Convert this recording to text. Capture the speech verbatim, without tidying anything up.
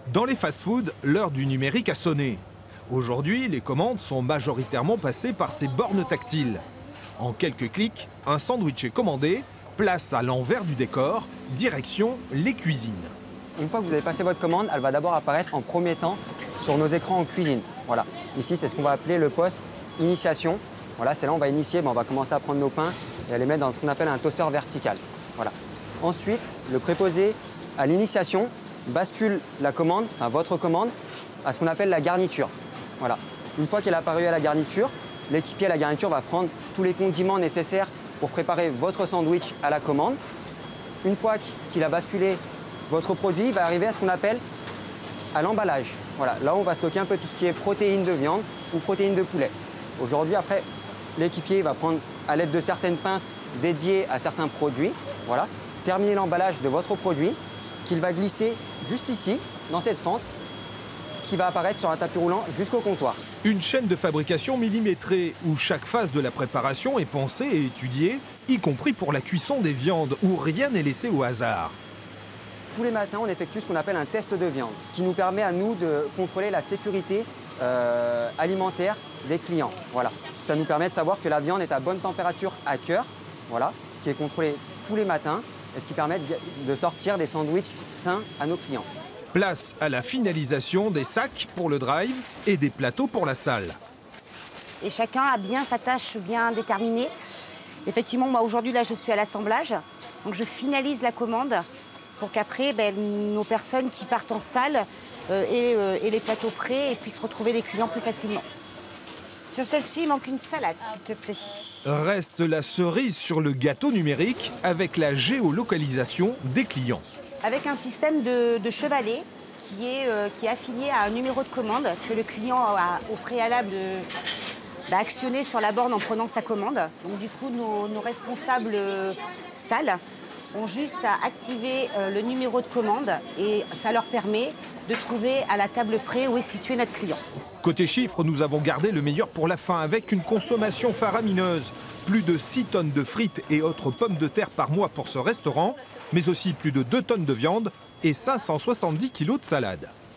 Dans les fast-foods, l'heure du numérique a sonné. Aujourd'hui, les commandes sont majoritairement passées par ces bornes tactiles. En quelques clics, un sandwich est commandé, place à l'envers du décor, direction les cuisines. Une fois que vous avez passé votre commande, elle va d'abord apparaître en premier temps sur nos écrans en cuisine. Voilà. Ici, c'est ce qu'on va appeler le poste initiation. Voilà, c'est là où on va initier, ben, on va commencer à prendre nos pains et à les mettre dans ce qu'on appelle un toaster vertical. Voilà. Ensuite, le préposé à l'initiation bascule la commande, enfin votre commande, à ce qu'on appelle la garniture. Voilà. Une fois qu'elle est apparue à la garniture, l'équipier à la garniture va prendre tous les condiments nécessaires pour préparer votre sandwich à la commande. Une fois qu'il a basculé votre produit, il va arriver à ce qu'on appelle à l'emballage. Voilà. Là, on va stocker un peu tout ce qui est protéines de viande ou protéines de poulet. Aujourd'hui, après, l'équipier va prendre à l'aide de certaines pinces dédiées à certains produits, voilà, terminer l'emballage de votre produit qu'il va glisser juste ici, dans cette fente, qui va apparaître sur un tapis roulant jusqu'au comptoir. Une chaîne de fabrication millimétrée où chaque phase de la préparation est pensée et étudiée, y compris pour la cuisson des viandes, où rien n'est laissé au hasard. Tous les matins, on effectue ce qu'on appelle un test de viande, ce qui nous permet à nous de contrôler la sécurité euh, alimentaire des clients. Voilà. Ça nous permet de savoir que la viande est à bonne température à cœur, voilà, qui est contrôlée tous les matins, et ce qui permet de sortir des sandwichs sains à nos clients. Place à la finalisation des sacs pour le drive et des plateaux pour la salle. Et chacun a bien sa tâche bien déterminée. Effectivement, moi aujourd'hui, là, je suis à l'assemblage. Donc je finalise la commande pour qu'après, ben, nos personnes qui partent en salle euh, aient, euh, aient les plateaux prêts et puissent retrouver les clients plus facilement. Sur celle-ci, il manque une salade, s'il te plaît. Reste la cerise sur le gâteau numérique avec la géolocalisation des clients. Avec un système de, de chevalet qui est, euh, qui est affilié à un numéro de commande que le client a au préalable de, bah, actionné sur la borne en prenant sa commande. Donc du coup, nos, nos responsables euh, salles ont juste à activer euh, le numéro de commande et ça leur permet de trouver à la table près où est situé notre client. Côté chiffres, nous avons gardé le meilleur pour la fin avec une consommation faramineuse. Plus de six tonnes de frites et autres pommes de terre par mois pour ce restaurant, mais aussi plus de deux tonnes de viande et cinq cent soixante-dix kilos de salade.